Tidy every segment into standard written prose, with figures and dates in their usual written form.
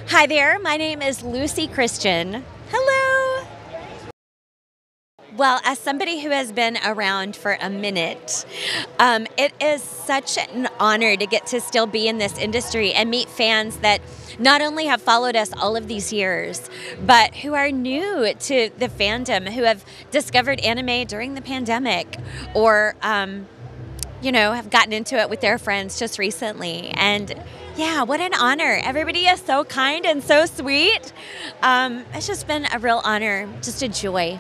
Hi there, my name is Luci Christian. Hello! Well, as somebody who has been around for a minute, it is such an honor to get to still be in this industry and meet fans that not only have followed us all of these years, but who are new to the fandom, who have discovered anime during the pandemic or, have gotten into it with their friends just recently. And yeah, what an honor. Everybody is so kind and so sweet. It's just been a real honor, just a joy.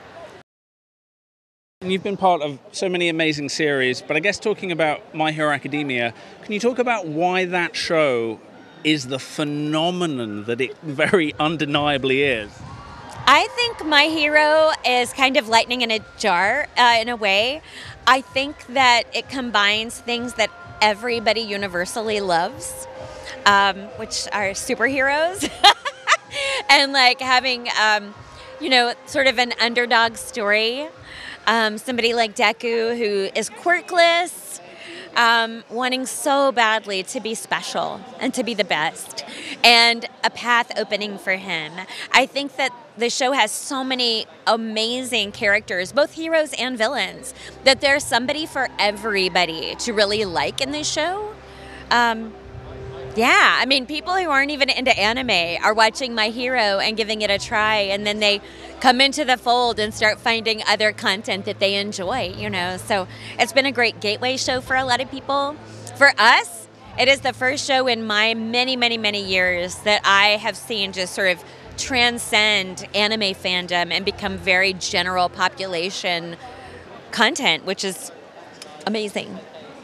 You've been part of so many amazing series, but I guess talking about My Hero Academia, can you talk about why that show is the phenomenon that it very undeniably is? I think My Hero is kind of lightning in a jar in a way. I think that it combines things that everybody universally loves, which are superheroes, and like having, sort of an underdog story. Somebody like Deku who is quirkless, wanting so badly to be special and to be the best, and a path opening for him. I think that the show has so many amazing characters, both heroes and villains, that there's somebody for everybody to really like in this show. Yeah, I mean, people who aren't even into anime are watching My Hero and giving it a try, and then they come into the fold and start finding other content that they enjoy, So it's been a great gateway show for a lot of people. For us, it is the first show in my many, many, many years that I have seen just sort of transcend anime fandom and become very general population content, which is amazing.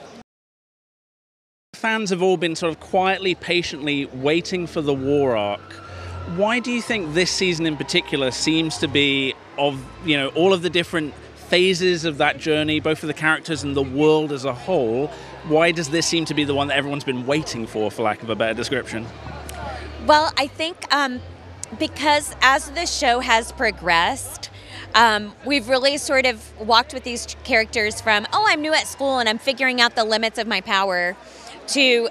Fans have all been sort of quietly, patiently waiting for the war arc. Why do you think this season in particular seems to be of, all of the different phases of that journey, both for the characters and the world as a whole? Why does this seem to be the one that everyone's been waiting for lack of a better description? Well, I think because as the show has progressed, we've really sort of walked with these characters from, I'm new at school and I'm figuring out the limits of my power, to,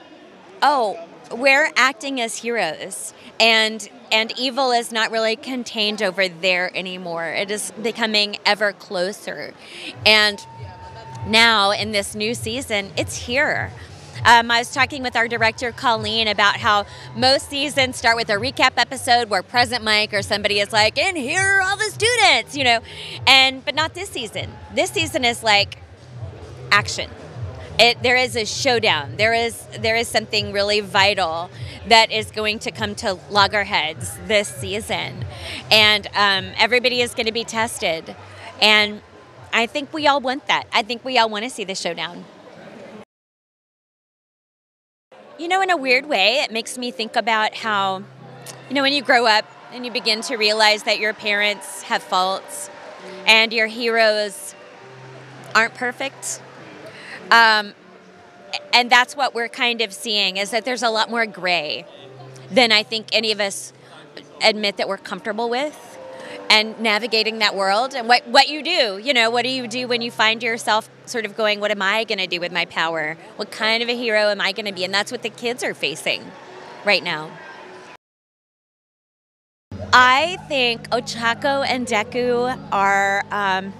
we're acting as heroes, and evil is not really contained over there anymore. It is becoming ever closer. And now in this new season, it's here. I was talking with our director, Colleen, about how most seasons start with a recap episode where President Mike or somebody is like, and here are all the students, but not this season. This season is like action. There is a showdown. There is something really vital that is going to come to loggerheads this season, and everybody is going to be tested. And I think we all want that. I think we all want to see the showdown. In a weird way, it makes me think about how, when you grow up and you begin to realize that your parents have faults and your heroes aren't perfect. And that's what we're kind of seeing, is that there's a lot more gray than I think any of us admit that we're comfortable with, and navigating that world and what you do. What do you do when you find yourself sort of going, what am I going to do with my power? What kind of a hero am I going to be? And that's what the kids are facing right now. I think Ochako and Deku are...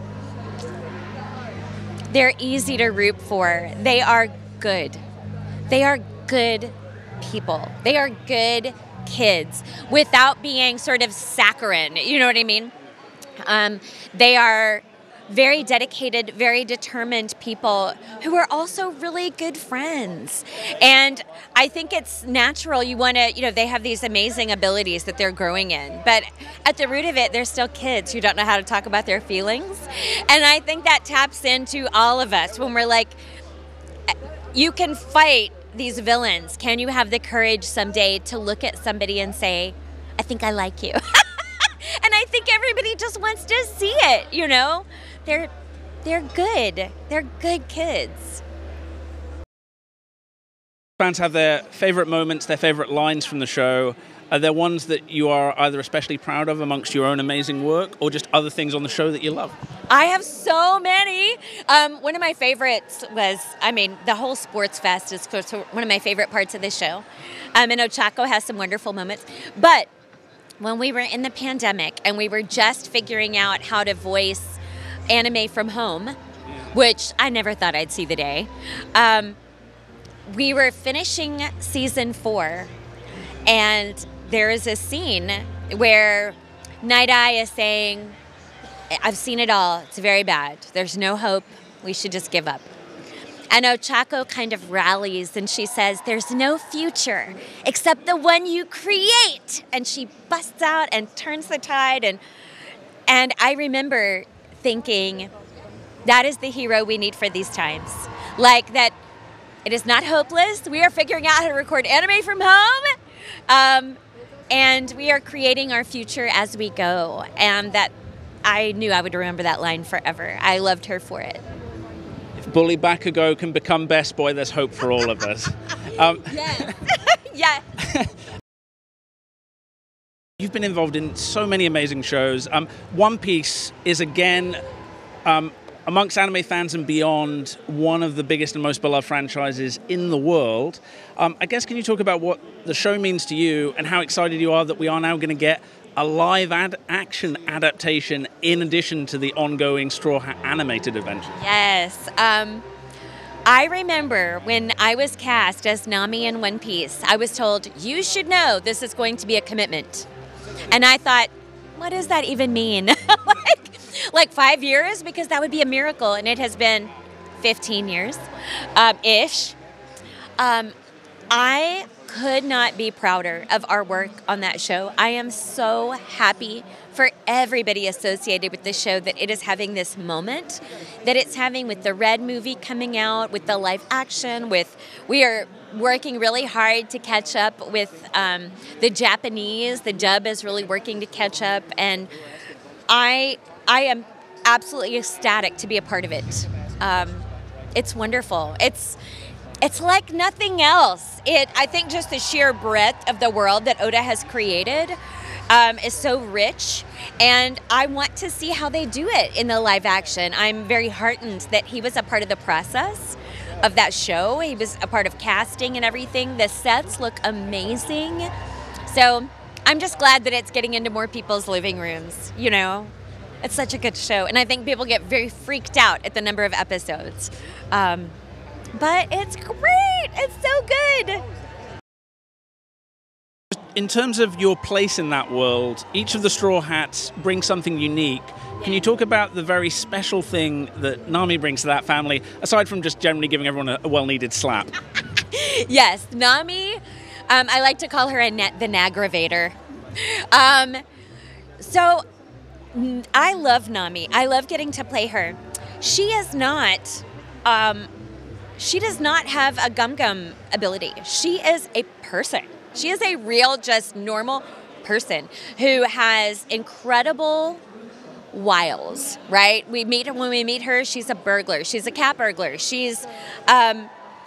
they're easy to root for. They are good. They are good people. They are good kids without being sort of saccharine. You know what I mean? They are very dedicated, very determined people who are also really good friends. And I think it's natural. You want to, they have these amazing abilities that they're growing in. But at the root of it, they're still kids who don't know how to talk about their feelings. And I think that taps into all of us when we're like, you can fight these villains. Can you have the courage someday to look at somebody and say, I think I like you? And I think everybody just wants to see it, They're good. They're good kids. Fans have their favorite moments, their favorite lines from the show. Are there ones that you are either especially proud of amongst your own amazing work, or just other things on the show that you love? I have so many. One of my favorites was, the whole sports fest is one of my favorite parts of the show. And Ochako has some wonderful moments. But when we were in the pandemic and we were just figuring out how to voice anime from home, which I never thought I'd see the day, we were finishing season 4, and there is a scene where Night Eye is saying, I've seen it all. It's very bad. There's no hope. We should just give up. And Ochako kind of rallies and she says, there's no future except the one you create. And she busts out and turns the tide. And I remember thinking, that is the hero we need for these times. Like that it is not hopeless. We are figuring out how to record anime from home. And we are creating our future as we go. And that I knew I would remember that line forever. I loved her for it. If Bully Bakugo can become best boy, there's hope for all of us. Yes. Yeah. You've been involved in so many amazing shows. One Piece is, again, amongst anime fans and beyond, one of the biggest and most beloved franchises in the world. I guess, can you talk about what the show means to you and how excited you are that we are now going to get a live action adaptation in addition to the ongoing Straw Hat animated adventures? Yes. I remember when I was cast as Nami in One Piece, I was told, you should know this is going to be a commitment. And I thought, what does that even mean? like 5 years? Because that would be a miracle. And it has been 15 years ish. I could not be prouder of our work on that show. I am so happy for everybody associated with the show that it is having this moment that it's having with the Red movie coming out, with the live action, we are working really hard to catch up with the Japanese. The dub is really working to catch up, and I am absolutely ecstatic to be a part of it. It's wonderful. It's like nothing else. I think just the sheer breadth of the world that Oda has created is so rich, and I want to see how they do it in the live action. I'm very heartened that he was a part of the process of that show. He was a part of casting and everything. The sets look amazing. So I'm just glad that it's getting into more people's living rooms, you know? It's such a good show, and I think people get very freaked out at the number of episodes. But it's great. It's so good. In terms of your place in that world, each of the Straw Hats brings something unique. Can you talk about the very special thing that Nami brings to that family, aside from just generally giving everyone a well-needed slap? Yes, Nami, I like to call her the Nagravator. So I love Nami. I love getting to play her. She is not... She does not have a gum-gum ability. She is a person. She is a real, just normal person who has incredible wiles, right? When we meet her, she's a burglar. She's a cat burglar. She's got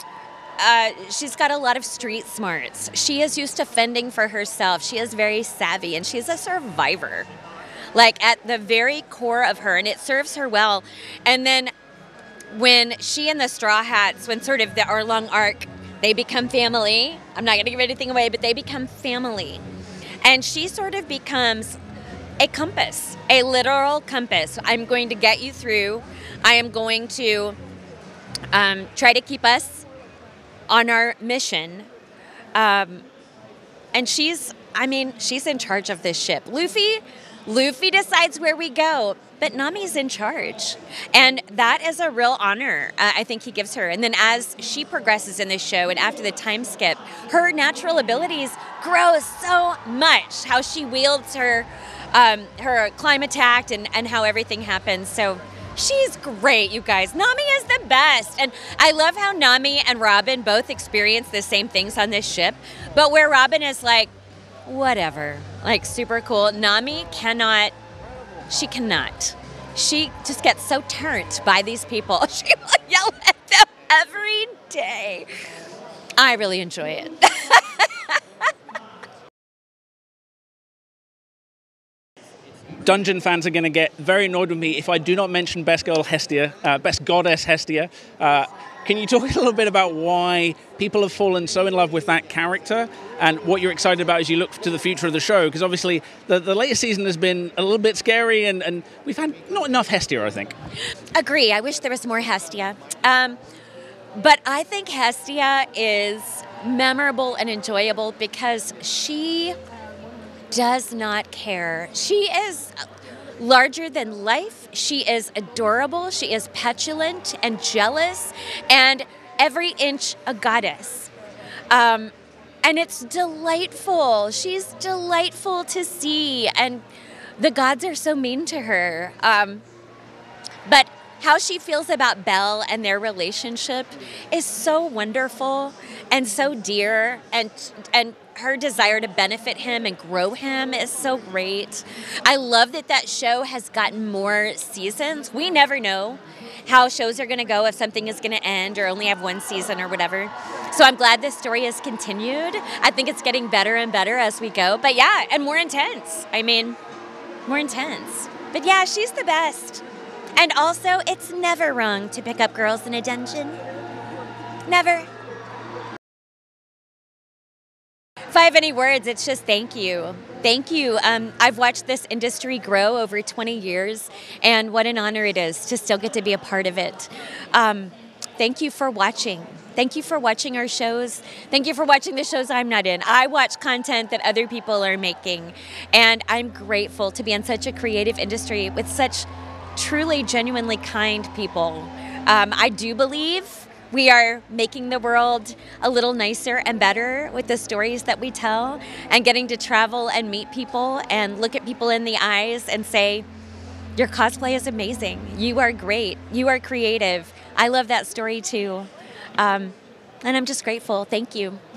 a lot of street smarts. She is used to fending for herself. She is very savvy, and she's a survivor, like at the very core of her, and it serves her well. And then when she and the Straw Hats, when sort of our long arc, they become family. I'm not going to give anything away, but they become family. And she sort of becomes a compass, a literal compass. I'm going to get you through. I am going to try to keep us on our mission. And she's in charge of this ship. Luffy decides where we go, but Nami's in charge. And that is a real honor, I think he gives her. And then as she progresses in this show and after the time skip, her natural abilities grow so much. How she wields her climb attack and how everything happens. So she's great, you guys. Nami is the best. And I love how Nami and Robin both experience the same things on this ship, but where Robin is like, whatever, like super cool, Nami cannot. She just gets so turned by these people. She will yell at them every day. I really enjoy it. Dungeon fans are going to get very annoyed with me if I do not mention Best Girl Hestia, Best Goddess Hestia. Can you talk a little bit about why people have fallen so in love with that character and what you're excited about as you look to the future of the show? Because obviously the latest season has been a little bit scary and we've had not enough Hestia, I think. Agree. I wish there was more Hestia. But I think Hestia is memorable and enjoyable because she does not care. She is larger than life. She is adorable. She is petulant and jealous and every inch a goddess. And it's delightful. She's delightful to see. And the gods are so mean to her. But how she feels about Belle and their relationship is so wonderful and so dear, and her desire to benefit him and grow him is so great. I love that show has gotten more seasons. We never know how shows are going to go, if something is going to end or only have one season or whatever. So I'm glad this story has continued. I think it's getting better and better as we go. But yeah, and more intense. I mean, more intense. But yeah, she's the best. And also, it's never wrong to pick up girls in a dungeon. Never. If I have any words, it's just thank you. Thank you. I've watched this industry grow over 20 years, and what an honor it is to still get to be a part of it. Thank you for watching. Thank you for watching our shows. Thank you for watching the shows I'm not in. I watch content that other people are making, and I'm grateful to be in such a creative industry with such truly, genuinely kind people. I do believe we are making the world a little nicer and better with the stories that we tell, and getting to travel and meet people and look at people in the eyes and say, your cosplay is amazing. You are great. You are creative. I love that story too. And I'm just grateful. Thank you.